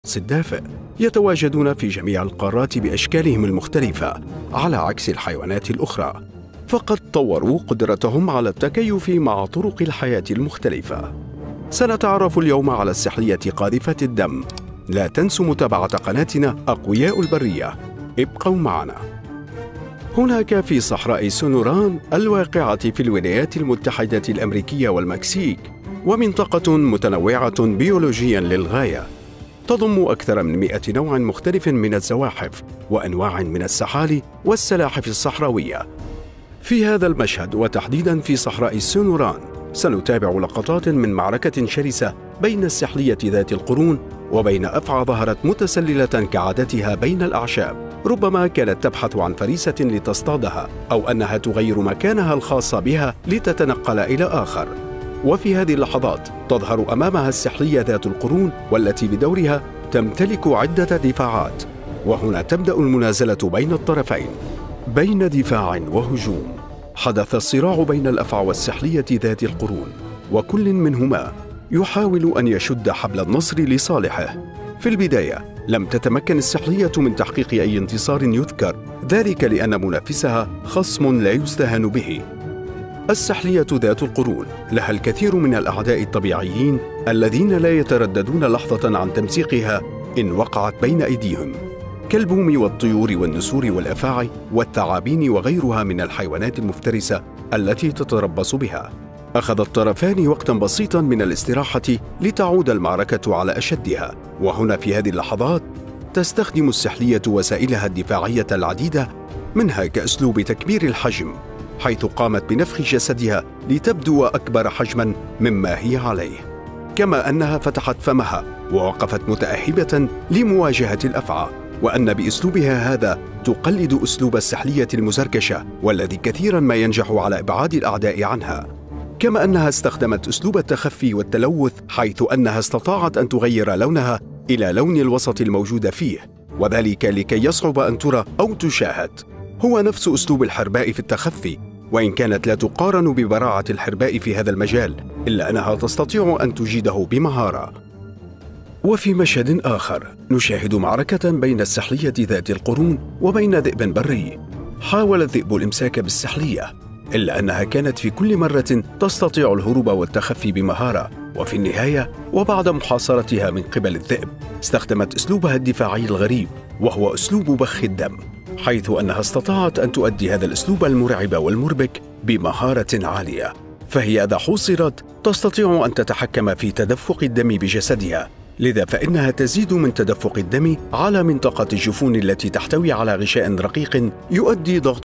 الدافئ يتواجدون في جميع القارات بأشكالهم المختلفة على عكس الحيوانات الأخرى، فقد طوروا قدرتهم على التكيف مع طرق الحياة المختلفة. سنتعرف اليوم على السحلية قاذفة الدم. لا تنسوا متابعة قناتنا أقوياء البرية. ابقوا معنا. هناك في صحراء سونوران الواقعة في الولايات المتحدة الأمريكية والمكسيك، ومنطقة متنوعة بيولوجياً للغاية، تضم أكثر من 100 نوع مختلف من الزواحف وأنواع من السحالي والسلاحف الصحراوية. في هذا المشهد وتحديداً في صحراء سونوران سنتابع لقطات من معركة شرسة بين السحلية ذات القرون وبين أفعى ظهرت متسللة كعادتها بين الأعشاب، ربما كانت تبحث عن فريسة لتصطادها أو أنها تغير مكانها الخاص بها لتتنقل إلى آخر. وفي هذه اللحظات تظهر أمامها السحلية ذات القرون والتي بدورها تمتلك عدة دفاعات، وهنا تبدأ المنازلة بين الطرفين. بين دفاع وهجوم حدث الصراع بين الأفعى والسحلية ذات القرون، وكل منهما يحاول أن يشد حبل النصر لصالحه. في البداية لم تتمكن السحلية من تحقيق أي انتصار يذكر، ذلك لأن منافسها خصم لا يستهان به. السحلية ذات القرون لها الكثير من الأعداء الطبيعيين الذين لا يترددون لحظة عن تمزيقها إن وقعت بين أيديهم، كالبوم والطيور والنسور والأفاعي والثعابين وغيرها من الحيوانات المفترسة التي تتربص بها. أخذ الطرفان وقتاً بسيطاً من الاستراحة لتعود المعركة على أشدها، وهنا في هذه اللحظات تستخدم السحلية وسائلها الدفاعية العديدة، منها كأسلوب تكبير الحجم، حيث قامت بنفخ جسدها لتبدو أكبر حجماً مما هي عليه، كما أنها فتحت فمها ووقفت متأهبة لمواجهة الأفعى، وأن بأسلوبها هذا تقلد أسلوب السحلية المزركشة والذي كثيراً ما ينجح على إبعاد الأعداء عنها. كما أنها استخدمت أسلوب التخفي والتلوث، حيث أنها استطاعت أن تغير لونها إلى لون الوسط الموجود فيه، وذلك لكي يصعب أن ترى أو تشاهد. هو نفس أسلوب الحرباء في التخفي، وإن كانت لا تقارن ببراعة الحرباء في هذا المجال، إلا أنها تستطيع أن تجيده بمهارة. وفي مشهد آخر نشاهد معركة بين السحلية ذات القرون وبين ذئب بري. حاول الذئب الإمساك بالسحلية، إلا أنها كانت في كل مرة تستطيع الهروب والتخفي بمهارة، وفي النهاية وبعد محاصرتها من قبل الذئب استخدمت أسلوبها الدفاعي الغريب، وهو أسلوب بخ الدم، حيث أنها استطاعت أن تؤدي هذا الأسلوب المرعب والمربك بمهارة عالية. فهي إذا حوصرت تستطيع أن تتحكم في تدفق الدم بجسدها، لذا فإنها تزيد من تدفق الدم على منطقة الجفون التي تحتوي على غشاء رقيق يؤدي ضغط